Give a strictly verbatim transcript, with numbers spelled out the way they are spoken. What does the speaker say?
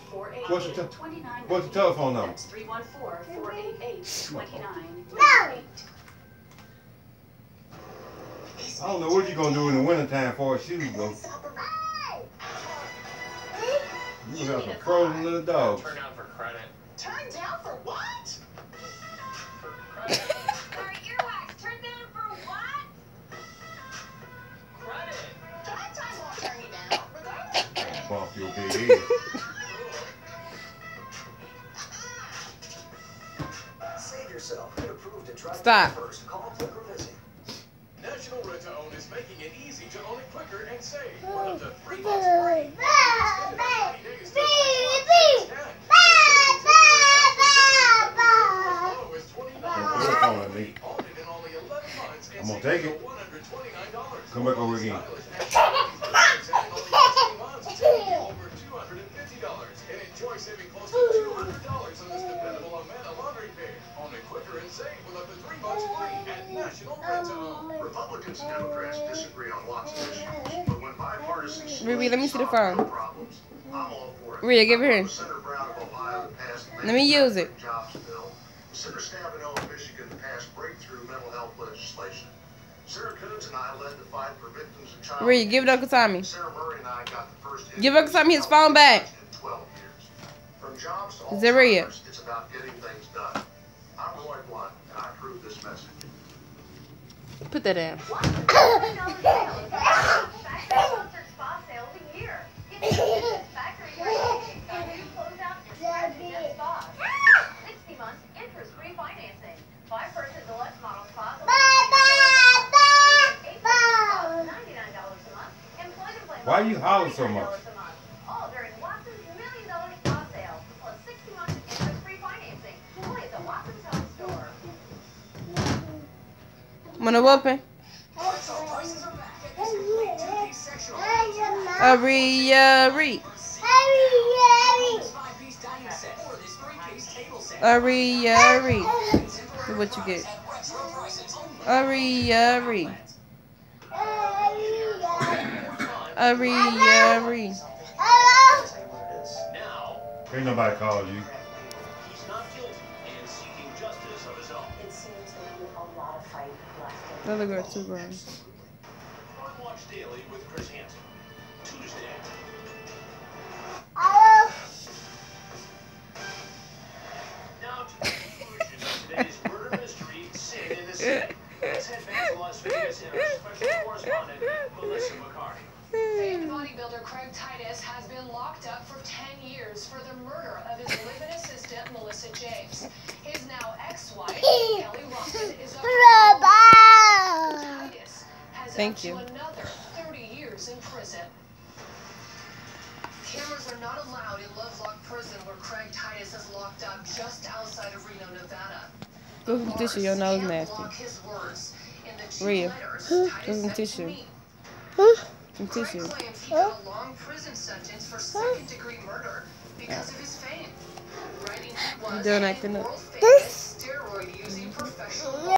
What's the, te what's the telephone number? That's three one four, four eight eight, two nine No. eight. I don't know what you're going to do in the wintertime for a shoe, though. You got some frozen little dogs. Turn down for credit. Turn down for what? For credit. For earwax. Turn down for what? Credit. Drive time won't turn you down. Regardless. Bump your big head. Save yourself. Get approved to try Stop. first. Call Click or Visit. National Rent to Own is making it easy to own it quicker and save. With up to three months free. Extended thirty days to six months. Low is twenty-nine Don't put dollars. that phone at me. Own it in only eleven months and I'm gonna save take up it. to one hundred twenty-nine dollars. Come back over again. Stylish and stylish designs and only fifteen months, saving you over two hundred fifty dollars. And enjoy saving close to two hundred dollars on this dependable Amana laundry pay. Own it quicker and save with up to three months free at National Rent to Own. Republicans and Democrats disagree on lots of issues, but when bipartisan Riri, let me see the phone. problems, I'm all for it. Riri, give it here. Senator Brown of Ohio passed the Let me use it. Jobs bill. Senator Stabenow of Michigan passed breakthrough mental health legislation. Sarah Coons and I led the fight for victims of child Riri, give it Uncle Tommy. Sarah Murray and I got the first Give Uncle Tommy his phone back. in twelve years. From jobs to Zaria. Alzheimer's, it's about getting things done. I'm Roy Blunt, and I approve this message. Put that down. Why you holler so much? All during Watson's million dollar spa sale, plus sixty months of interest-free financing. Only at the Watson's Home Store. Wanna whooping? Hurry, hurry. Hurry, hurry. What you get? Hurry, hurry. Hurry, hurry. Ain't nobody calling you. He's not guilty and seeking justice of his own. It seems to be a lot of fight left. The other girl too grown. On Watch Daily with Chris Hansen. Tuesday. Now to the conclusion of today's murder mystery, Sin in the City. Let's head back to Las Vegas and our special correspondent, Melissa McCarty. Famed bodybuilder Craig Titus has been locked up for ten years for the murder of his live-in assistant, Melissa James. His now ex-wife, Kelly Ruffin, is up for Titus has Thank up you. to another thirty years in prison. Cameras are not allowed in Lovelock Prison, where Craig Titus is locked up just outside of Reno, Nevada. Go some tissue, your nose nasty. Rhea, go some tissue. Some Craig tissue. claims he got a long prison sentence for second-degree murder because of his fame. Writing he was Don't a acting up. world-famous steroid-using professional